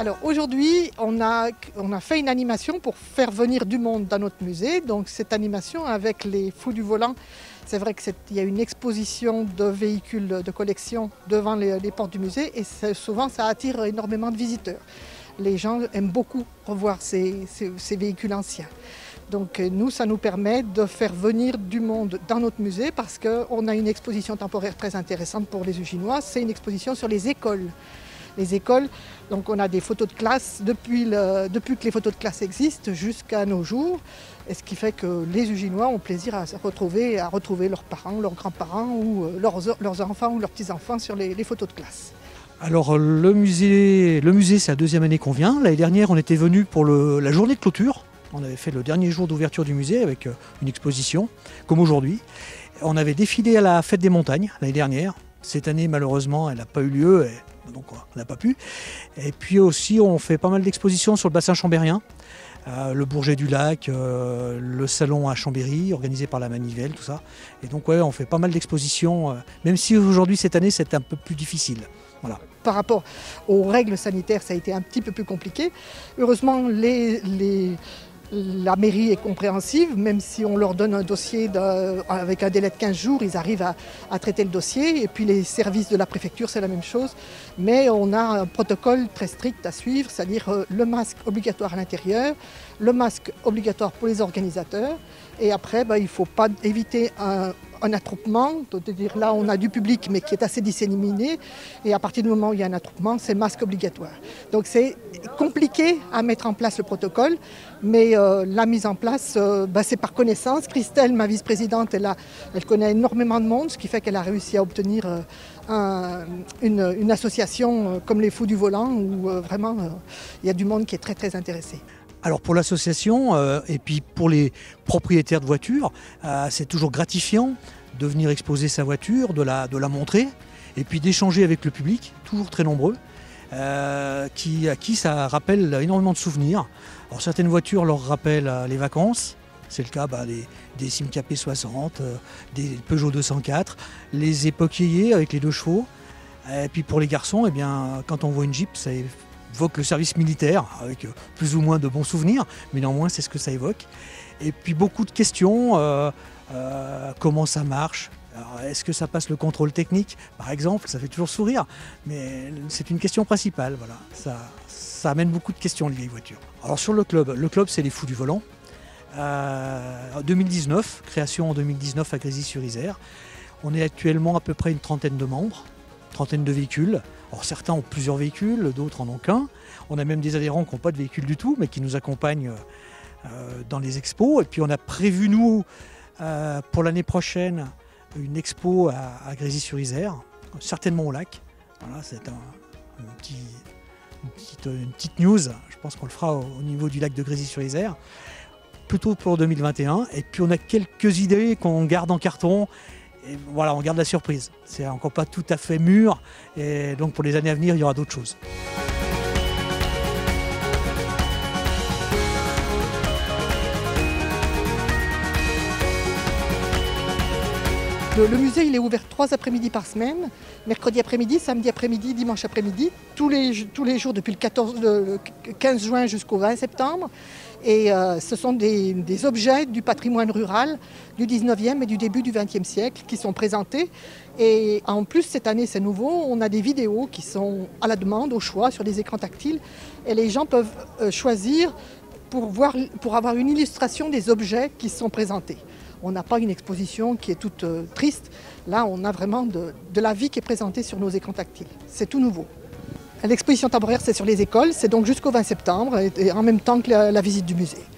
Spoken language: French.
Alors aujourd'hui, on a fait une animation pour faire venir du monde dans notre musée. Donc cette animation avec les fous du volant, c'est vrai qu'il y a une exposition de véhicules de collection devant les portes du musée et souvent ça attire énormément de visiteurs. Les gens aiment beaucoup revoir ces véhicules anciens. Donc nous, ça nous permet de faire venir du monde dans notre musée parce qu'on a une exposition temporaire très intéressante pour les Uginois. C'est une exposition sur les écoles. Les écoles, donc on a des photos de classe depuis que les photos de classe existent jusqu'à nos jours. Et ce qui fait que les Uginois ont plaisir à retrouver leurs parents, leurs grands-parents ou leurs enfants ou leurs petits-enfants sur les photos de classe. Alors le musée c'est la deuxième année qu'on vient. L'année dernière on était venu pour la journée de clôture. On avait fait le dernier jour d'ouverture du musée avec une exposition, comme aujourd'hui. On avait défilé à la fête des montagnes l'année dernière. Cette année malheureusement elle n'a pas eu lieu. Donc on n'a pas pu. Et puis aussi on fait pas mal d'expositions sur le bassin chambérien, le Bourget du Lac, le salon à Chambéry organisé par la Manivelle, tout ça. Et donc ouais, on fait pas mal d'expositions, même si aujourd'hui cette année c'est un peu plus difficile. Voilà. Par rapport aux règles sanitaires, ça a été un petit peu plus compliqué. Heureusement, la mairie est compréhensive, même si on leur donne un dossier avec un délai de 15 jours, ils arrivent à traiter le dossier. Et puis les services de la préfecture, c'est la même chose. Mais on a un protocole très strict à suivre, c'est-à-dire le masque obligatoire à l'intérieur, le masque obligatoire pour les organisateurs. Et après, il ne faut pas éviter un attroupement, c'est-à-dire là on a du public mais qui est assez disséminé et à partir du moment où il y a un attroupement, c'est masque obligatoire. Donc c'est compliqué à mettre en place le protocole, mais la mise en place, c'est par connaissance. Christelle, ma vice-présidente, elle connaît énormément de monde, ce qui fait qu'elle a réussi à obtenir une association comme les Fous du Volant où vraiment il y a du monde qui est très très intéressé. Alors pour l'association et puis pour les propriétaires de voitures, c'est toujours gratifiant de venir exposer sa voiture, de la montrer et puis d'échanger avec le public, toujours très nombreux, à qui ça rappelle énormément de souvenirs. Alors certaines voitures leur rappellent les vacances, c'est le cas des Simca P60, des Peugeot 204, les époques yéyé avec les 2 chevaux. Et puis pour les garçons, quand on voit une Jeep, ça évoque le service militaire avec plus ou moins de bons souvenirs, mais néanmoins c'est ce que ça évoque. Et puis beaucoup de questions, comment ça marche, est-ce que ça passe le contrôle technique par exemple, ça fait toujours sourire, mais c'est une question principale, voilà. Ça amène beaucoup de questions les vieilles voitures. Alors sur le club c'est les Fous du Volant, 2019, création en 2019 à Grésy-sur-Isère. On est actuellement à peu près une trentaine de membres, trentaine de véhicules. Alors certains ont plusieurs véhicules, d'autres en ont qu'un. On a même des adhérents qui n'ont pas de véhicule du tout, mais qui nous accompagnent dans les expos. Et puis on a prévu, nous, pour l'année prochaine, une expo à Grésy-sur-Isère, certainement au lac. Voilà, c'est une petite news, je pense qu'on le fera au niveau du lac de Grésy-sur-Isère, plutôt pour 2021. Et puis on a quelques idées qu'on garde en carton. Et voilà, on garde la surprise. C'est encore pas tout à fait mûr. Et donc pour les années à venir, il y aura d'autres choses. Le musée il est ouvert 3 après-midi par semaine, mercredi après-midi, samedi après-midi, dimanche après-midi, tous les jours depuis le 15 juin jusqu'au 20 septembre. Et ce sont des objets du patrimoine rural du 19e et du début du 20e siècle qui sont présentés. Et en plus, cette année, c'est nouveau, on a des vidéos qui sont à la demande, au choix, sur des écrans tactiles. Et les gens peuvent choisir pour avoir une illustration des objets qui sont présentés. On n'a pas une exposition qui est toute triste. Là, on a vraiment de la vie qui est présentée sur nos écrans tactiles. C'est tout nouveau. L'exposition temporaire, c'est sur les écoles. C'est donc jusqu'au 20 septembre et en même temps que la visite du musée.